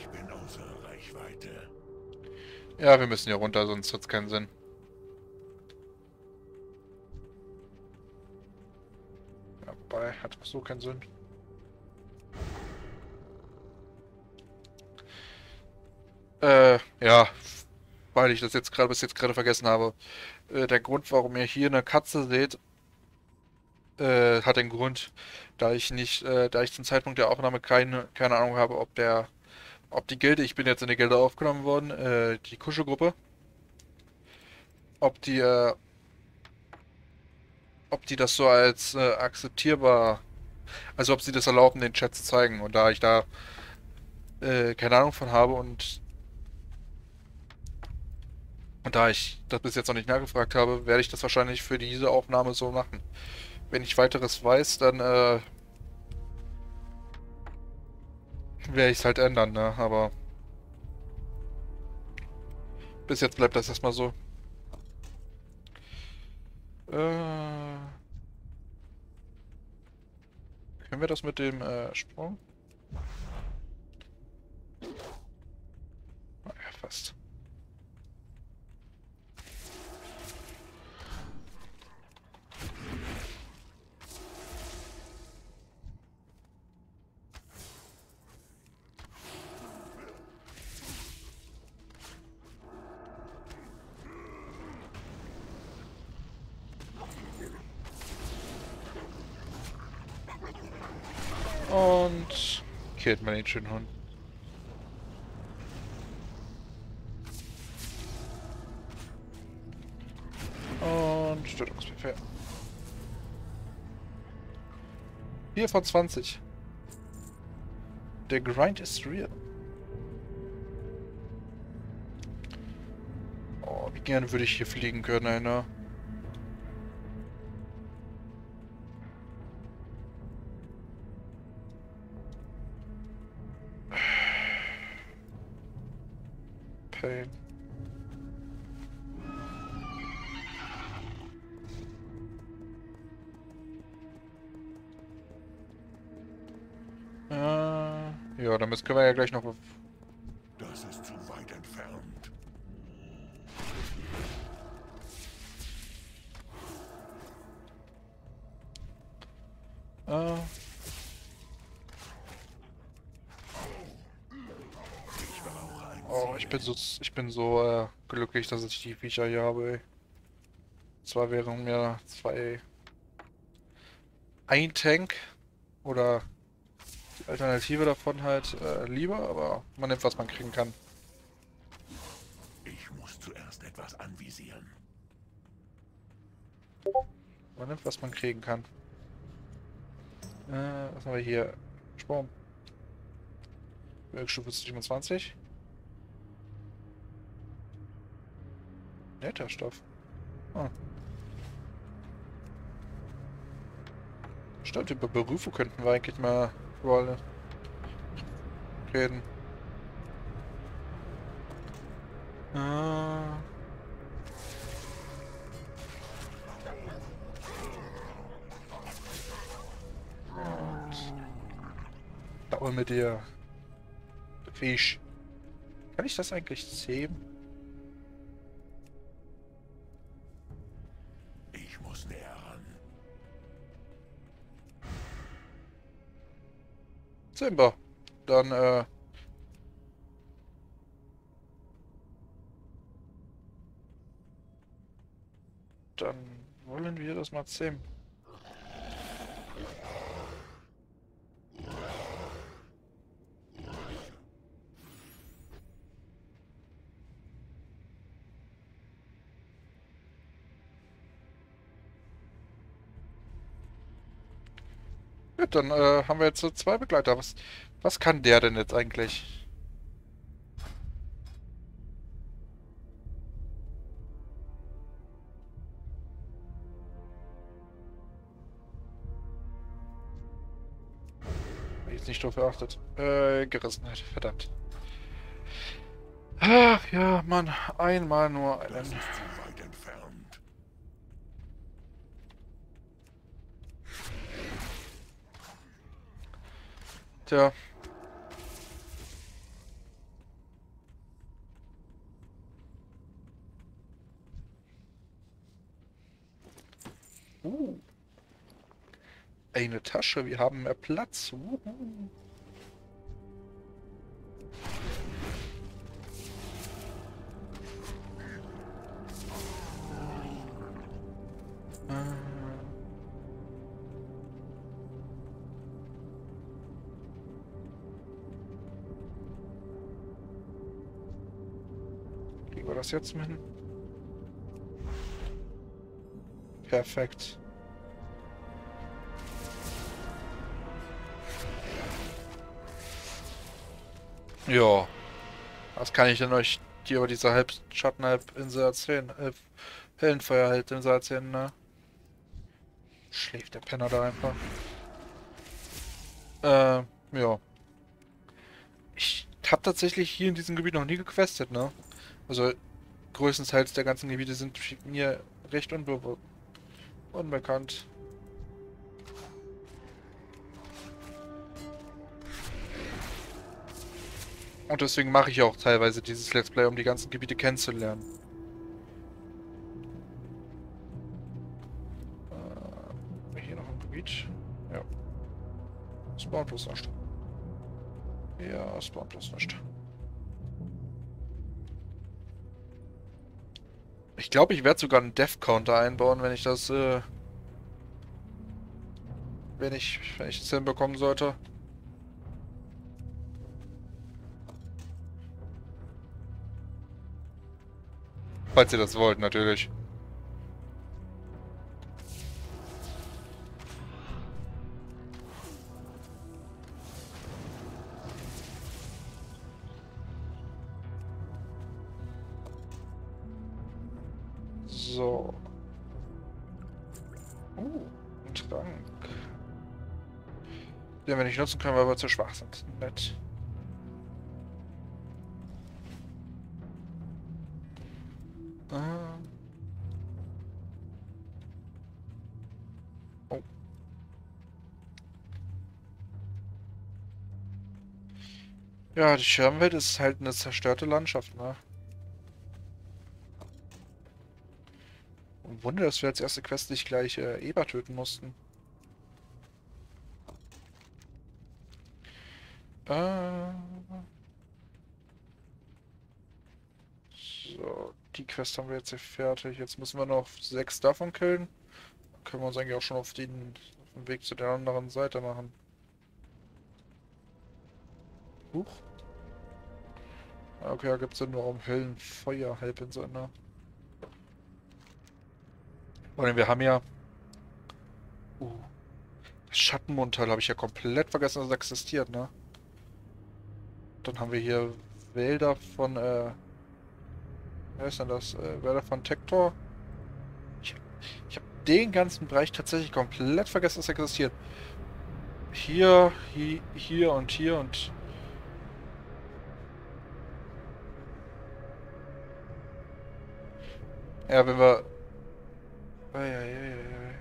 Ich bin außer Reichweite. Ja, wir müssen hier runter, sonst hat es keinen Sinn. Ja, wobei, hat auch so keinen Sinn. Ja, weil ich das jetzt gerade bis jetzt gerade vergessen habe. Der Grund, warum ihr hier eine Katze seht, hat den Grund, da ich zum Zeitpunkt der Aufnahme keine Ahnung habe, ob die Gilde, ich bin jetzt in die Gilde aufgenommen worden, die Kuschelgruppe, ob die, äh, ob die das so als akzeptierbar, also ob sie das erlauben, den Chat zu zeigen. Und da ich da keine Ahnung von habe und da ich das bis jetzt noch nicht nachgefragt habe, werde ich das wahrscheinlich für diese Aufnahme so machen. Wenn ich weiteres weiß, dann werde ich es halt ändern, ne? Aber bis jetzt bleibt das erstmal so. Können wir das mit dem Sprung? Naja, fast. Und killt mal den schönen Hund. Und Störungsbefehl. 4 von 20. Der Grind ist real. Oh, wie gerne würde ich hier fliegen können, einer. Pain. Ja, damit können wir ja gleich noch. Das ist zu weit entfernt. Äh, Ich brauche ein oh, Ziel. ich bin so glücklich, dass ich die Viecher hier habe, ey. Zwar wären mir ein Tank oder die Alternative davon halt lieber, aber man nimmt, was man kriegen kann. Ich muss zuerst etwas anvisieren. Man nimmt, was man kriegen kann. Was haben wir hier? Sprung. Wirkstufe 27. Netter Stoff. Ah. Stimmt, über Berufe könnten wir eigentlich mal Rolle reden. Ah. Und da holen wir dir Fisch. Kann ich das eigentlich zähmen? Ich muss näher ran. Zähmbar. Dann, dann wollen wir das mal zähmen. Gut, dann haben wir jetzt so zwei Begleiter. Was kann der denn jetzt eigentlich? Hab ich jetzt nicht drauf geachtet. Gerissenheit, verdammt. Ach ja, Mann, einmal nur Das einen. ist zu weit entfernt. Tja, Eine Tasche, wir haben mehr Platz. Wuhu. Kriegen wir das jetzt mit hin? Perfekt. Ja, was kann ich denn euch hier über diese Halbschatten-Halbinsel erzählen? Hellenfeuer-Halbinsel erzählen, ne? Schläft der Penner da einfach. Ja. Ich habe tatsächlich hier in diesem Gebiet noch nie gequestet, ne? Also, größtenteils der ganzen Gebiete sind mir recht unbekannt. Und deswegen mache ich auch teilweise dieses Let's Play, um die ganzen Gebiete kennenzulernen. Hier noch ein Gebiet. Ja. Spawn plus nicht. Ja, Spawn plus nicht. Ich glaube, ich werde sogar einen Death-Counter einbauen, wenn ich das, wenn ich es hinbekommen sollte. Falls ihr das wollt, natürlich. So. Ein Trank. Den wir nicht nutzen können, weil wir zu schwach sind. Nett. Oh. Ja, die Scherbenwelt ist halt eine zerstörte Landschaft, ne? Und Wunder, dass wir als erste Quest nicht gleich Eber töten mussten. So, die Quest haben wir jetzt hier fertig. Jetzt müssen wir noch 6 davon killen. Dann können wir uns eigentlich auch schon auf den Weg zu der anderen Seite machen. Huch. Okay, da gibt es ja nur um Höllenfeuer Halbinsel, ne? Vor allem, wir haben ja... das Schattenmondteil habe ich ja komplett vergessen, dass es existiert, ne? Dann haben wir hier Wälder von, wer ist denn das? Wälder von Tektor. Ich habe den ganzen Bereich tatsächlich komplett vergessen, dass er existiert. Hier und hier und... Ja, wenn wir... Eieieiei.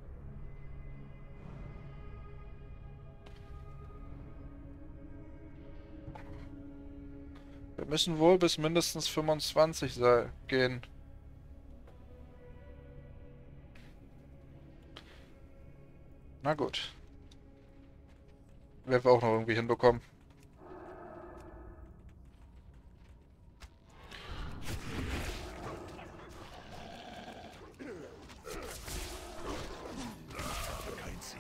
Wir müssen wohl bis mindestens 25 gehen. Na gut. Werden wir auch noch irgendwie hinbekommen. Kein Ziel.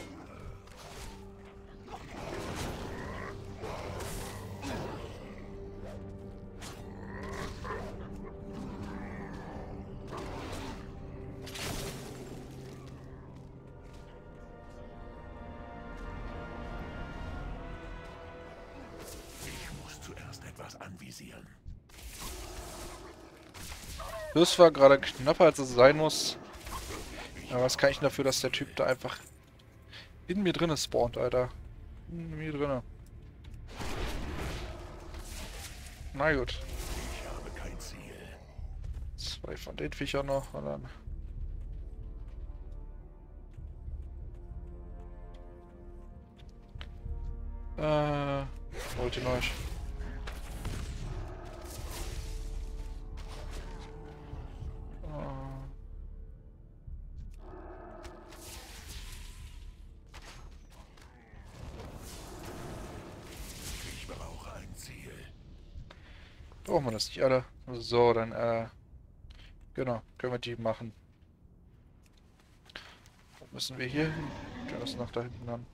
Ich muss zuerst etwas anvisieren. Das war gerade knapper, als es sein muss. Aber was kann ich denn dafür, dass der Typ da einfach in mir drinne spawnt, Alter? In mir drinne. Na gut. Ich habe kein Ziel. 2 von den Viechern noch und dann... Holt ihn euch. Brauchen wir das nicht alle. So, dann, genau, können wir die machen. Wo müssen wir hier hin? Der ist nach da hinten an.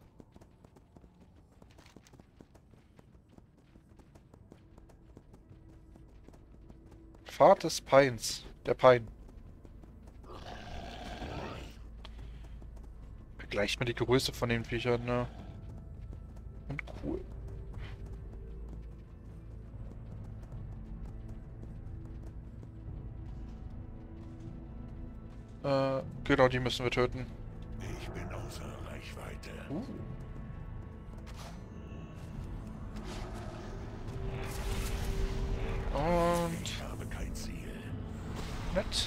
Pfad des Peins. Der Pein. Vergleicht mal die Größe von den Viechern, ne? Und cool. Genau, die müssen wir töten. Ich bin außer Reichweite. Und Ich habe kein Ziel. nett.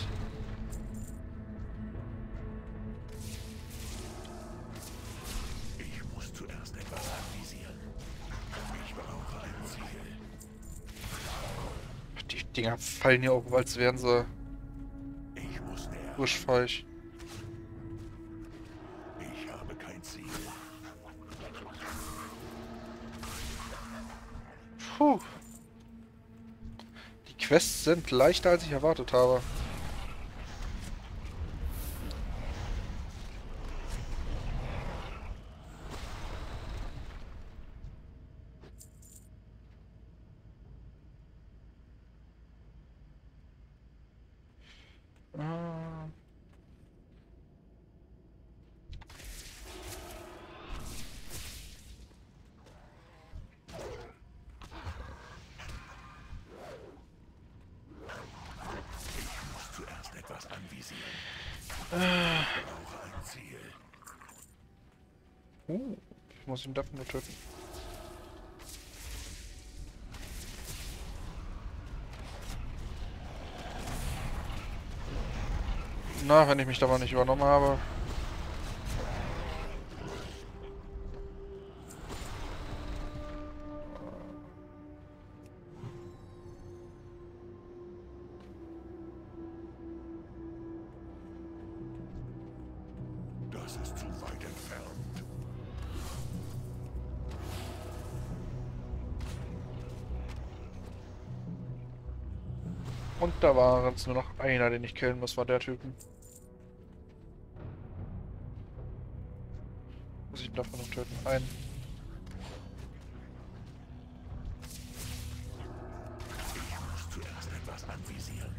Ich muss zuerst etwas anvisieren. Ich brauche ein Ziel. Die Dinger fallen hier auch, als wären sie Ich muss näher. frischfeucht. Ich habe kein Ziel. Puh. Die Quests sind leichter, als ich erwartet habe. Äh, Ich muss zuerst etwas anvisieren. Ich brauche ein Ziel. Ich muss ihn dafür nur töten. Na, wenn ich mich da mal nicht übernommen habe. Das ist zu weit entfernt. Und da war jetzt nur noch einer, den ich killen muss, war der Typen. Muss ich ihn davon noch töten? Einen. Ich muss zuerst etwas anvisieren.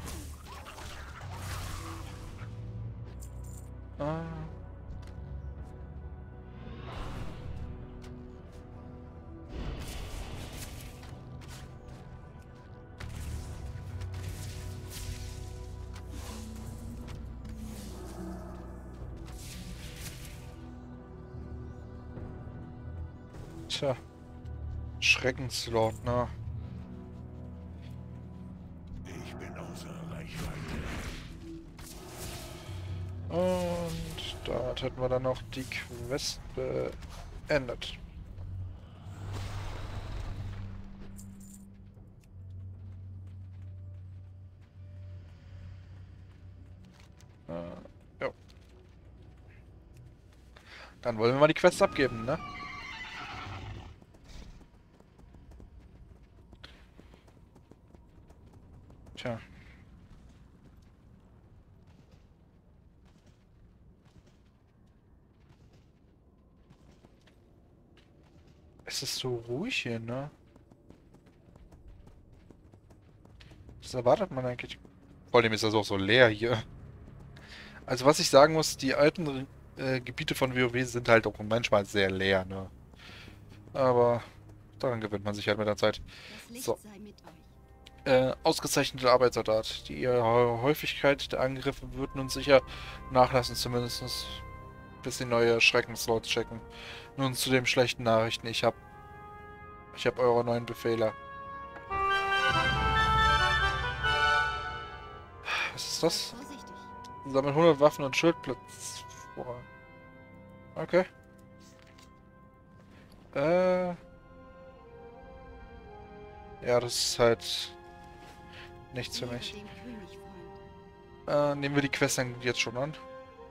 Ah. Tja. Schreckenslord, ne? Ich bin außer Reichweite. Und dort hätten wir dann noch die Quest beendet. Ja. Dann wollen wir mal die Quest abgeben, ne? Tja. Es ist so ruhig hier, ne? Was erwartet man eigentlich? Vor allem ist das auch so leer hier. Also was ich sagen muss, die alten Gebiete von WoW sind halt auch manchmal sehr leer, ne? Aber daran gewöhnt man sich halt mit der Zeit. Das Licht So. sei mit euch. Ausgezeichneter Arbeitssoldat. Die Häufigkeit der Angriffe wird nun sicher nachlassen, zumindest bis die neue Schreckenslords checken. Nun zu den schlechten Nachrichten. Ich hab eure neuen Befehle. Was ist das? Vorsichtig. Sammeln 100 Waffen und Schildplatz vor. Okay. Ja, das ist halt nichts für Ehre mich. dem König, Freund. Nehmen wir die Quest dann jetzt schon an?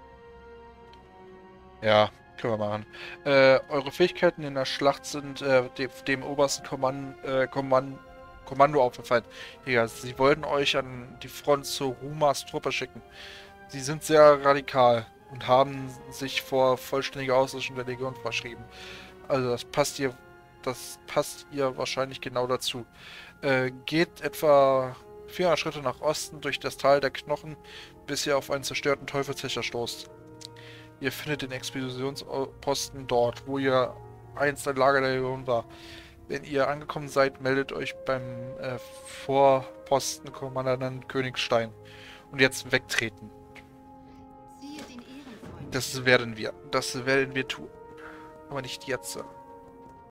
Ja, können wir machen. Eure Fähigkeiten in der Schlacht sind dem obersten Kommando aufgefallen. Ja, sie wollten euch an die Front zu Rumas Truppe schicken. Sie sind sehr radikal und haben sich vor vollständiger Auslöschung der Legion verschrieben. Also das passt ihr wahrscheinlich genau dazu. Geht etwa 400 Schritte nach Osten durch das Tal der Knochen, bis ihr auf einen zerstörten Teufelshecher stoßt. Ihr findet den Expeditionsposten dort, wo ihr einst ein Lager der Legion war. Wenn ihr angekommen seid, meldet euch beim Vorpostenkommandanten Königstein. Und jetzt wegtreten. Ziehe den Ehrenfreund. Das werden wir. Das werden wir tun. Aber nicht jetzt.